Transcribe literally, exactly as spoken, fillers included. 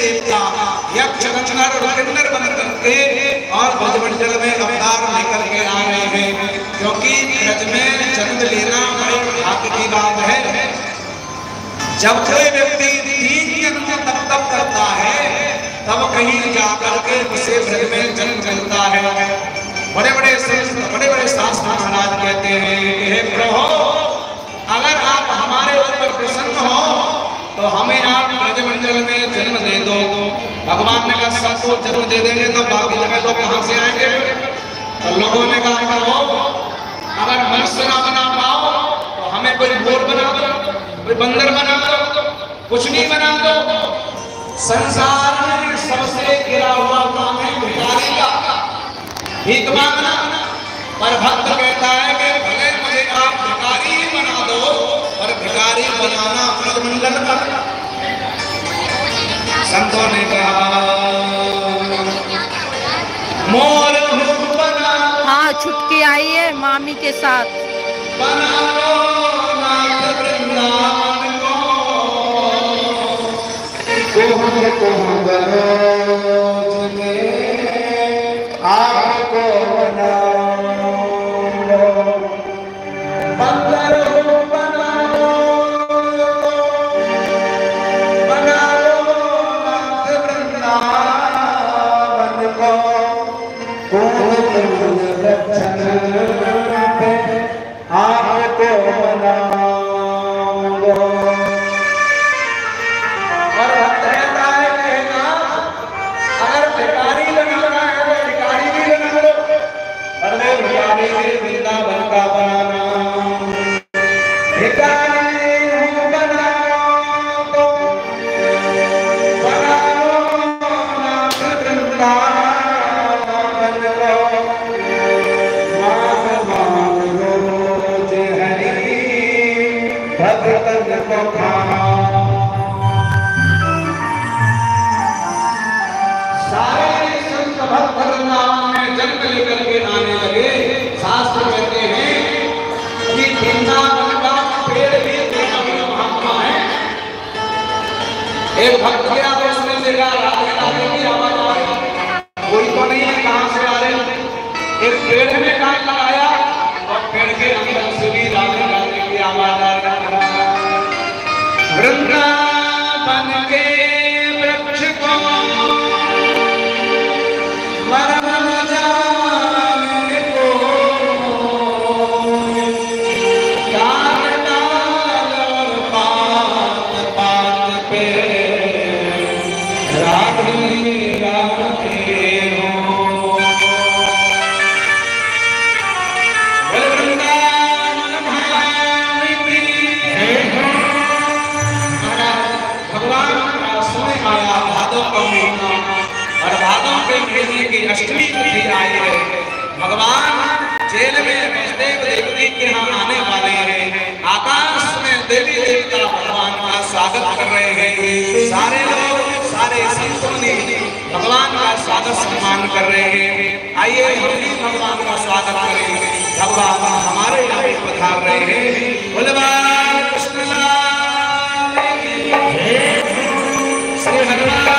देवता यक्ष गंधर्व और किन्नर बन करके और ब्रजमंडल में अवतार लेकर के आ रहे हैं, क्योंकि ब्रज में जन्म लेना बड़े भाग्य की बात है। जब कोई व्यक्ति तीन जन्म तप तप करता है तब कहीं जाकर के उसे ब्रज में जन्म मिलता है। बड़े बड़े बड़े बड़े शास्त्र महाराज कहते हैं, हे प्रभु अगर आप हमारे ऊपर प्रसन्न हो तो हमें आप ब्रजमंडल में जन्म दे दो। भगवान ने कहा सबको जन्म दे देंगे तो बाकी जगह लोग कहां से आएंगे? तो लोगों ने कहा प्रभु अगर मनुष्य ना बना पाओ तो हमें कोई मोर बना दो, कोई बंदर बना दो, कुछ नहीं बना दो। संसार में सबसे गिरा हुआ काम है भिखारी का, भीख मांगना। पर भक्त कहता है कि भले मुझे आप भिखारी ही बना दो, पर भिखारी बनाना ब्रजमंडल का। संतों ने कहा मोर बना, हाँ छुटकी आई है मामी के साथ। बना लो नाथ वृंदावन को, कोहन कोहन बनो आपको बनाओ, बंदर हो बनाओ, बनाओ नाथ वृंदावन को, कोहन रक्षण पे आपको बनाओ। और भक्त कहता है कहना अगर भिखारी बनाना है तो भिखारी भी बना लो, और वो भिखारी भी वृंदावन का बनाना। भिखारी हूँ बनाओ तो बनाओ नाथ वृंदावन को, मांग मांग रोज हरि भक्तन को खाओ। सारे संत भक्त वृंदावन में जन्म लेकर के आने लगे। शास्त्र कहते हैं कि वृंदावन का पेड़ भी एक महात्मा है। एक भक्त गया तो उसने देखा राधे राधे की आवाज आ रही, कोई तो नहीं है, कहां से आ रहे? एक पेड़ में कान लगाया और पेड़ के अंदर से भी राधे राधे की आवाज आ रही। वृंदावन के वृक्ष को मरम जाने को डाल डाल पात पात पे राधे राधे हो। वृंदावन भाई भगवान का समय आया भादों का महीना, और भादों के महीने की अष्टमी तिथि आई है। भगवान जेल में वैष्णव देवती के यहाँ आने वाले हैं। आकाश में देवी देवता भगवान का स्वागत कर रहे हैं। सारे लोग सारे संतों ने भगवान का स्वागत सम्मान कर रहे हैं। आइए हम भी भगवान का स्वागत करें। भगवान हमारे यहाँ पधार रहे हैं। बोले कृष्ण श्री भगवान